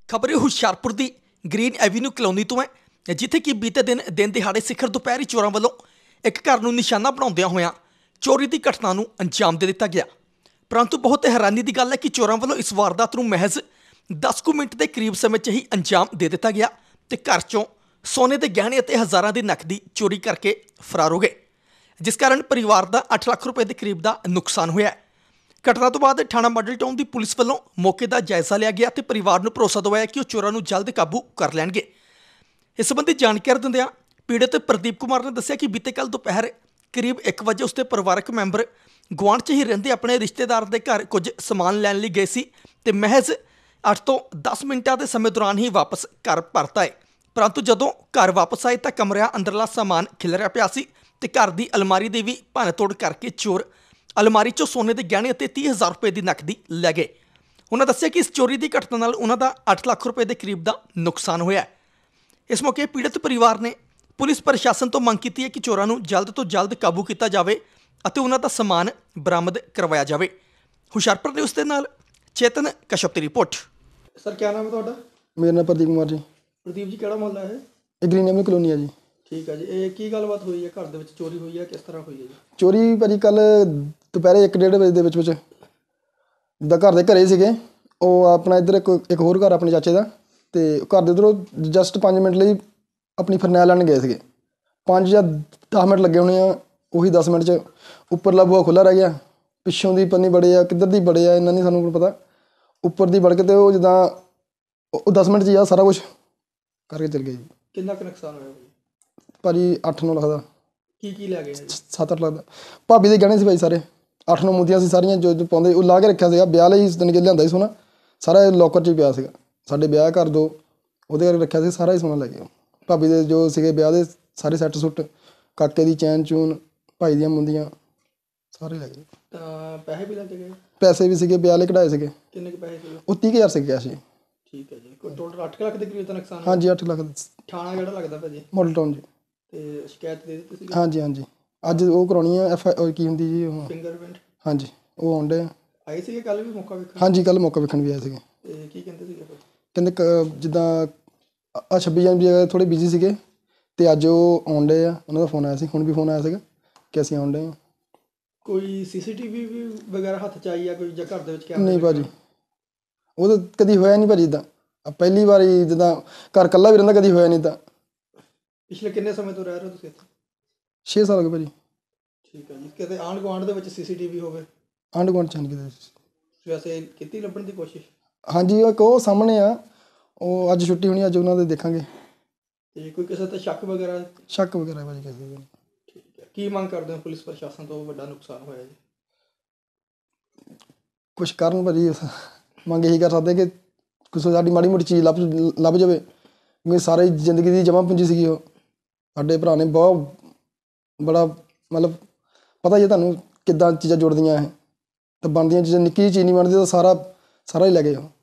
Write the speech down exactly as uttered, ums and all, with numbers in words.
खबर हुशियारपुर की green Avenue colony तो है जिथे कि बीते दिन दिन दिहाड़े सिखर दोपहरी चोरों वालों एक घर को निशाना बनाउंदियां होइयां चोरी की घटना को अंजाम दे दिता गया। परंतु बहुत हैरानी की गल है कि चोरों वालों इस वारदात को महज दस कुछ मिनट के करीब समय च ही अंजाम दे दिता गया तो घर चों सोने के गहने और हज़ारों की नकदी चोरी करके फरार हो गए, जिस कारण परिवार का अठ लाख रुपए के करीब का नुकसान होया है। घटना तो बाद थाना मॉडल टाउन की पुलिस वालों मौके का जायजा लिया गया तो परिवार को भरोसा दवाया कि वह चोरों को जल्द काबू कर लैणगे। इस संबंधी जानकारी दिंदियां पीड़ित प्रदीप कुमार ने दस्सिया कि बीते कल दोपहर करीब एक बजे उसके परिवारक मैंबर गुआढ़ च ही रहिंदे अपने रिश्तेदार के घर कुछ समान लैण लई गए सी ते महज अठ तो दस मिनटां के समय दौरान ही वापस घर परत आए। परंतु जदों घर वापस आए तो कमरिया अंदरला समान खिलरिया पिया सी ते घर की अलमारी की भी भन्न तोड़ करके चोर अलमारी चों सोने के गहने और तीह हज़ार रुपए की नकदी लै गए। उन्होंने दस्सिया कि इस चोरी की घटना नाल उन्हां दा अठ लाख रुपए के करीब का नुकसान होया है। इस मौके पीड़ित परिवार ने पुलिस प्रशासन तो मंग की है कि चोरों को जल्द तो जल्द काबू किया जाए और उन्हां दा समान बरामद करवाया जाए। हुशियारपुर न्यूज़ के नाल चेतन कश्यप की रिपोर्ट। सर क्या नाम है ਤੁਹਾਡਾ? मेरा नाम प्रदीप कुमार जी। प्रदीप जी ਕਿਹੜਾ ਮੁਹੱਲਾ ਹੈ? ਇਹ ਗ੍ਰੀਨ ਐਵਨਿਊ ਕਲੋਨੀ ਹੈ ਜੀ। ਠੀਕ ਹੈ ਜੀ, ਇਹ ਕੀ ਗੱਲਬਾਤ ਹੋਈ ਹੈ? ਘਰ ਦੇ ਵਿੱਚ ਚੋਰੀ ਹੋਈ ਹੈ, ਕਿਸ ਤਰ੍ਹਾਂ ਹੋਈ ਹੈ ਜੀ? ਚੋਰੀ ਭਾਜੀ ਕੱਲ ਦੁਪਹਿਰੇ ਇੱਕ ਡੇਢ ਵਜੇ ਦੇ ਵਿੱਚ ਵਿੱਚ ਦਾ ਘਰ ਦੇ ਘਰੇ ਸੀਗੇ। ਉਹ ਆਪਣਾ ਇੱਧਰ ਇੱਕ ਇੱਕ ਹੋਰ ਘਰ ਆਪਣੇ ਚਾਚੇ ਦਾ ਤੇ ਘਰ ਦੇ ਉੱਧਰੋਂ ਜਸਟ ਪੰਜ ਮਿੰਟ ਲਈ ਆਪਣੀ ਫਰਨੈਲ ਲੈਣ ਗਏ ਸੀਗੇ। ਪੰਜ ਜਾਂ ਦਸ ਮਿੰਟ ਲੱਗੇ ਹੋਣੇ ਆ, ਉਹੀ ਦਸ ਮਿੰਟ 'ਚ ਉੱਪਰਲਾ ਬੂਹਾ ਖੁੱਲ੍ਹਾ ਰਹਿ ਗਿਆ, ਪਿੱਛੋਂ ਦੀ ਪਤਾ ਨਹੀਂ ਬੜੇ ਆ ਕਿੱਧਰ ਦੀ ਬੜੇ ਆ ਇਹਨਾਂ ਨਹੀਂ ਸਾਨੂੰ ਪਤਾ। ਉੱਪਰ ਦੀ ਵੜ ਕੇ ਤੇ ਉਹ ਜਿੱਦਾਂ ਉਹ ਦਸ ਮਿੰਟ 'ਚ ਆ ਸਾਰਾ ਕੁਛ ਕਰਕੇ ਚਲ ਗਏ ਜੀ। ਕਿੰਨਾ ਕੁ ਨੁਕਸਾਨ ਹੋਇਆ ਭਾਜੀ? ਭਾਜੀ ਅੱਠ ਨੌ ਲੱਖ ਦਾ। ਕੀ ਕੀ ਲੈ ਗਏ ਜੀ? ਸੱਤ ਅੱਠ ਲੱਖ ਦਾ। ਭਾਬੀ ਦੇ ਗਹਿਣੇ ਸੀ ਭਾਈ ਸਾਰੇ, ਅੱਠ ਨੌ ਮੁੰਦੀਆਂ ਸੀ ਸਾਰੀਆਂ ਜੋ ਜੋ ਪਾਉਂਦੇ ਉਹ ਲਾ ਕੇ ਰੱਖਿਆ ਸੀਗਾ। ਵਿਆਹ ਲਈ ਜਾਣੀ ਕਿ ਲਿਆਂਦਾ ਸੀ ਸੋਨਾ, ਸਾਰਾ ਲੋਕਰ 'ਚ ਹੀ ਪਿਆ ਸੀਗਾ। ਸਾਡੇ ਵਿਆਹ ਕਰ ਦੋ ਉਹਦੇ ਕਰਕੇ ਰੱਖਿਆ ਸੀ, ਸਾਰਾ ਹੀ ਸੋਨਾ ਲੈ ਗਏ। ਭਾਬੀ ਦੇ ਜੋ ਸੀਗੇ ਵਿਆਹ ਦੇ ਸਾਰੇ ਸੈੱਟ ਸੁੱਟ, ਕਾਕੇ ਦੀ ਚੈਨ ਚੂਨ, ਭਾਈ ਦੀਆਂ ਮੁੰਦੀਆਂ ਸਾਰੇ ਲੈ ਗਏ। ਤਾਂ ਪੈਸੇ ਵੀ ਲੈ ਕੇ ਗਏ? ਪੈਸੇ ਵੀ ਸੀਗੇ, ਵਿਆਹ ਲਈ ਕਢਾਏ ਸੀਗੇ। ਕਿੰਨੇ ਕੁ ਪੈਸੇ ਸੀਗੇ? ਉਹ ਤੀਹ ਕੁ ਹਜ਼ਾਰ ਸੀਗੇ ਕੈਸ਼ ਜੀ। ਠੀਕ ਹੈ ਜੀ, ਕੋਈ ਟੋਟਲ ਅੱਠ ਲੱਖ ਦੇ ਕਰੀਬ ਦਾ ਨੁਕਸਾਨ ਹੋਇਆ? ਹਾਂਜੀ ਅੱਠ ਲੱਖ। ਥਾਣਾ ਕਿਹੜਾ ਲੱਗਦਾ ਭਾਜੀ? ਮਾਡਲ ਟਾਊਨ ਜੀ। ਤੇ ਸ਼ਿਕਾਇਤ ਦੇ ਦਿੱਤੀ ਸੀ? ਹਾਂਜੀ ਹਾਂਜੀ ਅੱਜ ਉਹ ਕਰਾਉਣੀ ਆ ਐਫ ਆਈ ਕੀ ਹੁੰਦੀ ਜੀ ਉਹ? ਫਿੰਗਰਪ੍ਰਿੰਟ। ਹਾਂਜੀ ਉਹ ਆਉਂਦੇ ਆ। ਆਏ ਸੀਗੇ ਕੱਲ੍ਹ ਵੀ ਮੌਕਾ ਵੇਖਣ? ਹਾਂਜੀ ਕੱਲ੍ਹ ਮੌਕਾ ਵੇਖਣ ਵੀ ਆਏ ਸੀਗੇ। ਤੇ ਕੀ ਕਹਿੰਦੇ ਸੀਗੇ ਫਿਰ? ਕਹਿੰਦੇ ਕ ਜਿੱਦਾਂ ਆ ਛੱਬੀ ਜਨਵਰੀ ਥੋੜ੍ਹੇ ਬਿਜ਼ੀ ਸੀਗੇ ਅਤੇ ਅੱਜ ਉਹ ਆਉਂਦੇ ਆ। ਉਹਨਾਂ ਦਾ ਫੋਨ ਆਇਆ ਸੀ, ਹੁਣ ਵੀ ਫੋਨ ਆਇਆ ਸੀਗਾ ਕਿ ਅਸੀਂ ਆਉਂਦੇ ਹਾਂ। ਕੋਈ ਸੀ ਸੀ ਟੀ ਵੀ ਵੀ ਵਗੈਰਾ ਹੱਥ 'ਚ ਆਈ ਆ ਕੋਈ, ਜਾਂ ਘਰ ਦੇ ਵਿੱਚ ਕਿਆ? ਨਹੀਂ ਭਾਜੀ ਉਹ ਤਾਂ ਕਦੀ ਹੋਇਆ ਨਹੀਂ ਭਾਜੀ। ਇੱਦਾਂ ਪਹਿਲੀ ਵਾਰੀ ਜਿੱਦਾਂ ਘਰ ਇਕੱਲਾ ਵੀ ਰਹਿੰਦਾ, ਕਦੀ ਹੋਇਆ ਨਹੀਂ। ਤਾਂ ਪਿਛਲੇ ਕਿੰਨੇ ਸਮੇਂ ਤੋਂ ਰਹਿ ਰਹੇ ਹੋ ਤੁਸੀਂ ਇੱਥੇ? ਛੇ ਸਾਲ ਹੋ ਗਏ ਭਾਜੀ। ਠੀਕ ਹੈ ਜੀ, ਕਿਤੇ ਆਂਢ ਗੁਆਂਢ ਦੇ ਵਿੱਚ ਸੀ ਸੀ ਟੀ ਵੀ ਹੋਵੇ? ਆਂਢ ਗੁਆਂਢ 'ਚ ਨਹੀਂ ਕਿਤੇ। ਵੈਸੇ ਕੀਤੀ ਲੱਭਣ ਦੀ ਕੋਸ਼ਿਸ਼? ਹਾਂਜੀ ਉਹ ਇੱਕ ਉਹ ਸਾਹਮਣੇ ਆ, ਉਹ ਅੱਜ ਛੁੱਟੀ ਹੋਣੀ, ਅੱਜ ਉਹਨਾਂ ਦੇ ਦੇਖਾਂਗੇ। ਤੇ ਕੋਈ ਕਿਸੇ 'ਤੇ ਸ਼ੱਕ ਵਗੈਰਾ? ਸ਼ੱਕ ਵਗੈਰਾ ਭਾਜੀ ਕਿਸੇ ਦੇ। ਠੀਕ ਹੈ, ਕੀ ਮੰਗ ਕਰਦੇ ਹੋ ਪੁਲਿਸ ਪ੍ਰਸ਼ਾਸਨ ਤੋਂ? ਵੱਡਾ ਨੁਕਸਾਨ ਹੋਇਆ ਜੀ। ਕੁਛ ਕਰਨ ਭਾਜੀ, ਮੰਗ ਇਹੀ ਕਰ ਸਕਦੇ ਕਿ ਕੁਛ ਸਾਡੀ ਮਾੜੀ ਮੋਟੀ ਚੀਜ਼ ਲੱਭ ਲੱਭ ਜਾਵੇ, ਕਿਉਂਕਿ ਸਾਰੀ ਜ਼ਿੰਦਗੀ ਦੀ ਜਮ੍ਹਾਂ ਪੂੰਜੀ ਸੀਗੀ। ਉਹ ਸਾਡੇ ਭਰਾ ਨੇ ਬਹੁਤ ਬੜਾ ਮਤਲਬ ਪਤਾ ਹੀ ਹੈ ਤੁਹਾਨੂੰ ਕਿੱਦਾਂ ਚੀਜ਼ਾਂ ਜੁੜਦੀਆਂ ਇਹ ਤਾਂ ਬਣਦੀਆਂ ਚੀਜ਼ਾਂ। ਨਿੱਕੀ ਜਿਹੀ ਚੀਜ਼ ਨਹੀਂ ਬਣਦੀ ਤਾਂ ਸਾਰਾ ਸਾਰਾ ਹੀ ਲੈ ਗਏ ਉਹ।